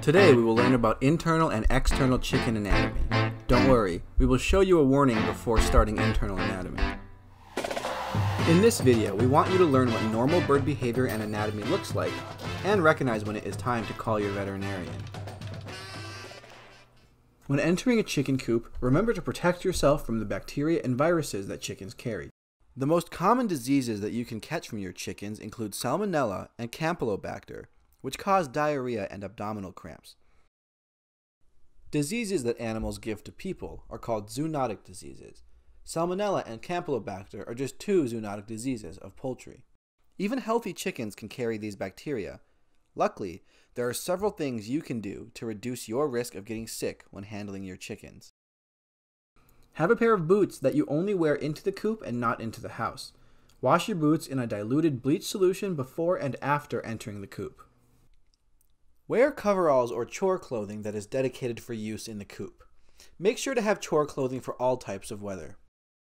Today we will learn about internal and external chicken anatomy. Don't worry, we will show you a warning before starting internal anatomy. In this video, we want you to learn what normal bird behavior and anatomy looks like, and recognize when it is time to call your veterinarian. When entering a chicken coop, remember to protect yourself from the bacteria and viruses that chickens carry. The most common diseases that you can catch from your chickens include Salmonella and Campylobacter, which cause diarrhea and abdominal cramps. Diseases that animals give to people are called zoonotic diseases. Salmonella and Campylobacter are just two zoonotic diseases of poultry. Even healthy chickens can carry these bacteria. Luckily, there are several things you can do to reduce your risk of getting sick when handling your chickens. Have a pair of boots that you only wear into the coop and not into the house. Wash your boots in a diluted bleach solution before and after entering the coop. Wear coveralls or chore clothing that is dedicated for use in the coop. Make sure to have chore clothing for all types of weather.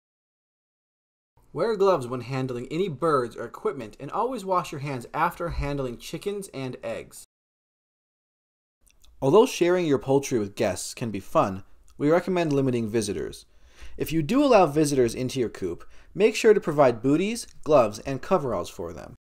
Wear gloves when handling any birds or equipment, and always wash your hands after handling chickens and eggs. Although sharing your poultry with guests can be fun, we recommend limiting visitors. If you do allow visitors into your coop, make sure to provide booties, gloves, and coveralls for them.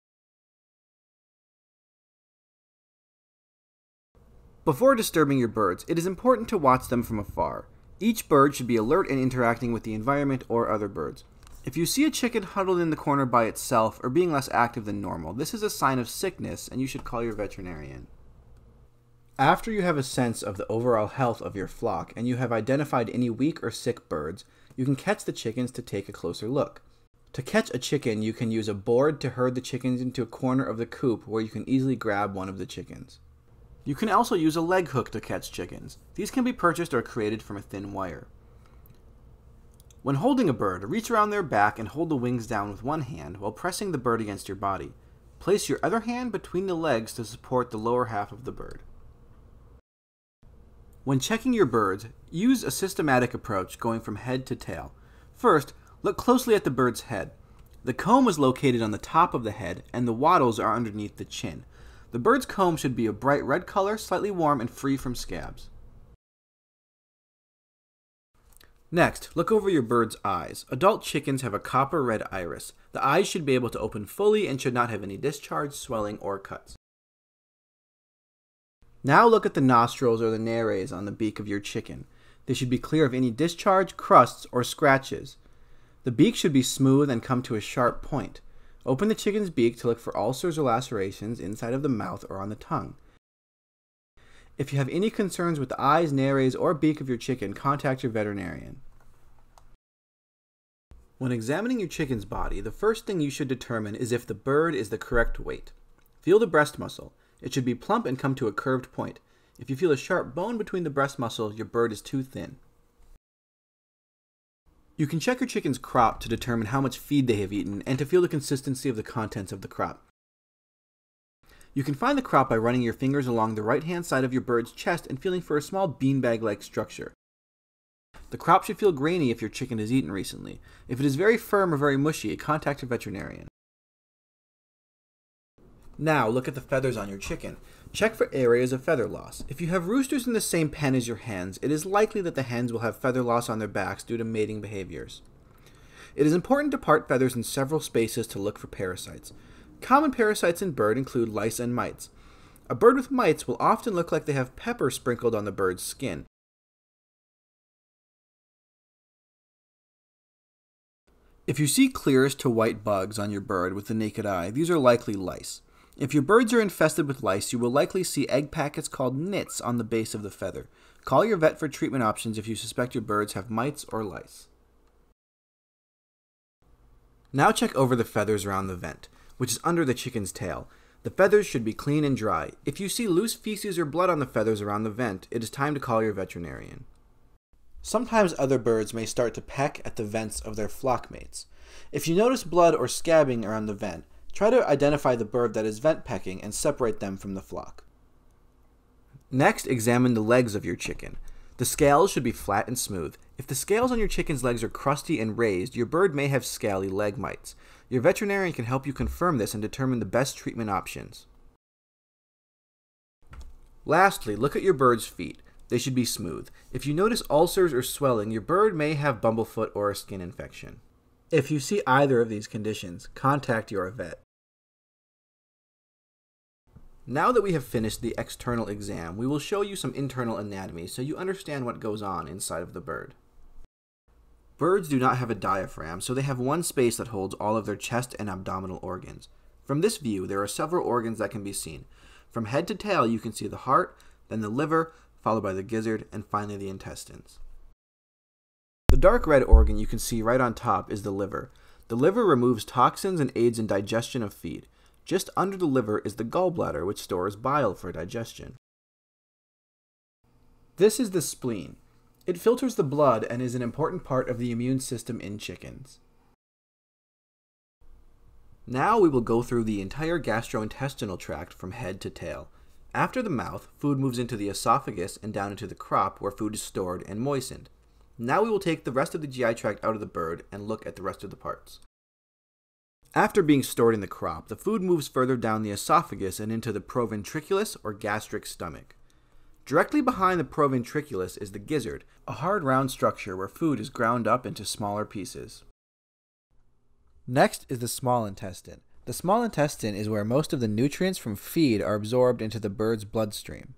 Before disturbing your birds, it is important to watch them from afar. Each bird should be alert and interacting with the environment or other birds. If you see a chicken huddled in the corner by itself or being less active than normal, this is a sign of sickness and you should call your veterinarian. After you have a sense of the overall health of your flock and you have identified any weak or sick birds, you can catch the chickens to take a closer look. To catch a chicken, you can use a board to herd the chickens into a corner of the coop where you can easily grab one of the chickens. You can also use a leg hook to catch chickens. These can be purchased or created from a thin wire. When holding a bird, reach around their back and hold the wings down with one hand while pressing the bird against your body. Place your other hand between the legs to support the lower half of the bird. When checking your birds, use a systematic approach going from head to tail. First, look closely at the bird's head. The comb is located on the top of the head and the wattles are underneath the chin. The bird's comb should be a bright red color, slightly warm, and free from scabs. Next, look over your bird's eyes. Adult chickens have a copper red iris. The eyes should be able to open fully and should not have any discharge, swelling, or cuts. Now look at the nostrils or the nares on the beak of your chicken. They should be clear of any discharge, crusts, or scratches. The beak should be smooth and come to a sharp point. Open the chicken's beak to look for ulcers or lacerations inside of the mouth or on the tongue. If you have any concerns with the eyes, nares, or beak of your chicken, contact your veterinarian. When examining your chicken's body, the first thing you should determine is if the bird is the correct weight. Feel the breast muscle. It should be plump and come to a curved point. If you feel a sharp bone between the breast muscles, your bird is too thin. You can check your chicken's crop to determine how much feed they have eaten and to feel the consistency of the contents of the crop. You can find the crop by running your fingers along the right-hand side of your bird's chest and feeling for a small beanbag-like structure. The crop should feel grainy if your chicken has eaten recently. If it is very firm or very mushy, contact your veterinarian. Now look at the feathers on your chicken. Check for areas of feather loss. If you have roosters in the same pen as your hens, it is likely that the hens will have feather loss on their backs due to mating behaviors. It is important to part feathers in several spaces to look for parasites. Common parasites in bird include lice and mites. A bird with mites will often look like they have pepper sprinkled on the bird's skin. If you see clearish to white bugs on your bird with the naked eye, these are likely lice. If your birds are infested with lice, you will likely see egg packets called nits on the base of the feather. Call your vet for treatment options if you suspect your birds have mites or lice. Now check over the feathers around the vent, which is under the chicken's tail. The feathers should be clean and dry. If you see loose feces or blood on the feathers around the vent, it is time to call your veterinarian. Sometimes other birds may start to peck at the vents of their flock mates. If you notice blood or scabbing around the vent, try to identify the bird that is vent pecking and separate them from the flock. Next, examine the legs of your chicken. The scales should be flat and smooth. If the scales on your chicken's legs are crusty and raised, your bird may have scaly leg mites. Your veterinarian can help you confirm this and determine the best treatment options. Lastly, look at your bird's feet. They should be smooth. If you notice ulcers or swelling, your bird may have bumblefoot or a skin infection. If you see either of these conditions, contact your vet. Now that we have finished the external exam, we will show you some internal anatomy so you understand what goes on inside of the bird. Birds do not have a diaphragm, so they have one space that holds all of their chest and abdominal organs. From this view, there are several organs that can be seen. From head to tail, you can see the heart, then the liver, followed by the gizzard, and finally the intestines. The dark red organ you can see right on top is the liver. The liver removes toxins and aids in digestion of feed. Just under the liver is the gallbladder, which stores bile for digestion. This is the spleen. It filters the blood and is an important part of the immune system in chickens. Now we will go through the entire gastrointestinal tract from head to tail. After the mouth, food moves into the esophagus and down into the crop where food is stored and moistened. Now we will take the rest of the GI tract out of the bird and look at the rest of the parts. After being stored in the crop, the food moves further down the esophagus and into the proventriculus or gastric stomach. Directly behind the proventriculus is the gizzard, a hard round structure where food is ground up into smaller pieces. Next is the small intestine. The small intestine is where most of the nutrients from feed are absorbed into the bird's bloodstream.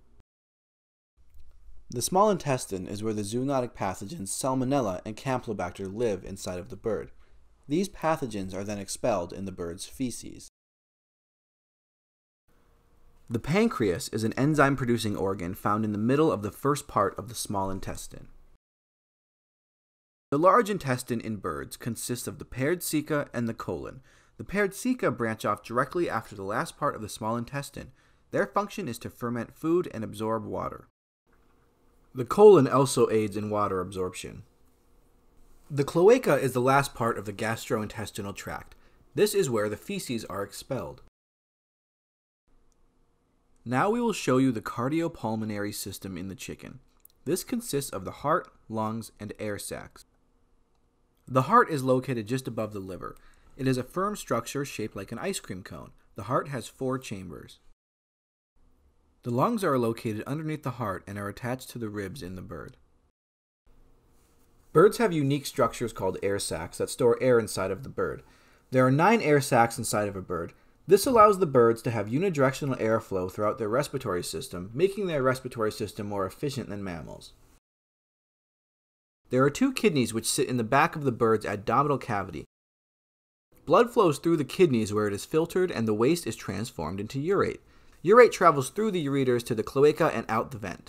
The small intestine is where the zoonotic pathogens Salmonella and Campylobacter live inside of the bird. These pathogens are then expelled in the bird's feces. The pancreas is an enzyme-producing organ found in the middle of the first part of the small intestine. The large intestine in birds consists of the paired ceca and the colon. The paired ceca branch off directly after the last part of the small intestine. Their function is to ferment food and absorb water. The colon also aids in water absorption. The cloaca is the last part of the gastrointestinal tract. This is where the feces are expelled. Now we will show you the cardiopulmonary system in the chicken. This consists of the heart, lungs, and air sacs. The heart is located just above the liver. It is a firm structure shaped like an ice cream cone. The heart has 4 chambers. The lungs are located underneath the heart and are attached to the ribs in the bird. Birds have unique structures called air sacs that store air inside of the bird. There are 9 air sacs inside of a bird. This allows the birds to have unidirectional airflow throughout their respiratory system, making their respiratory system more efficient than mammals. There are 2 kidneys which sit in the back of the bird's abdominal cavity. Blood flows through the kidneys where it is filtered and the waste is transformed into urate. Urate travels through the ureters to the cloaca and out the vent.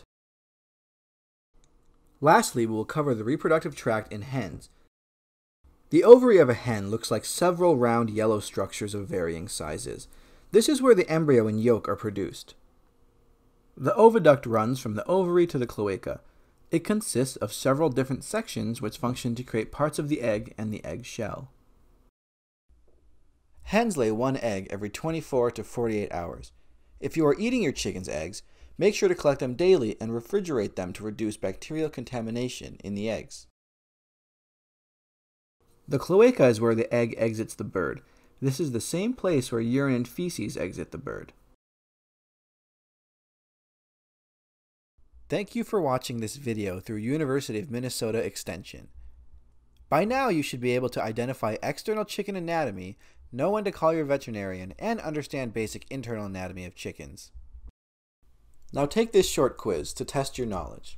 Lastly, we will cover the reproductive tract in hens. The ovary of a hen looks like several round yellow structures of varying sizes. This is where the embryo and yolk are produced. The oviduct runs from the ovary to the cloaca. It consists of several different sections which function to create parts of the egg and the egg shell. Hens lay 1 egg every 24 to 48 hours. If you are eating your chicken's eggs, make sure to collect them daily and refrigerate them to reduce bacterial contamination in the eggs. The cloaca is where the egg exits the bird. This is the same place where urine and feces exit the bird. Thank you for watching this video through University of Minnesota Extension. By now you should be able to identify external chicken anatomy, know when to call your veterinarian, and understand basic internal anatomy of chickens. Now take this short quiz to test your knowledge.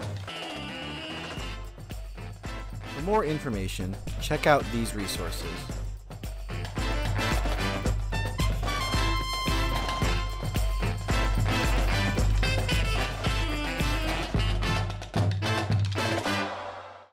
For more information, check out these resources.